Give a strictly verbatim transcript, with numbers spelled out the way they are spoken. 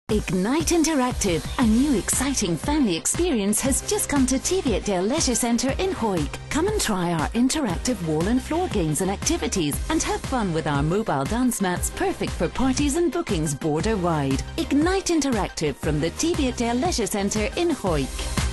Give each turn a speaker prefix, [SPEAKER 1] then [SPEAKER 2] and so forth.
[SPEAKER 1] Ignite Interactive, a new exciting family experience, has just come to Teviotdale Leisure Centre in Hawick. Come and try our interactive wall and floor games and activities and have fun with our mobile dance mats, perfect for parties and bookings border wide. Ignite Interactive from the Teviotdale Leisure Centre in Hawick.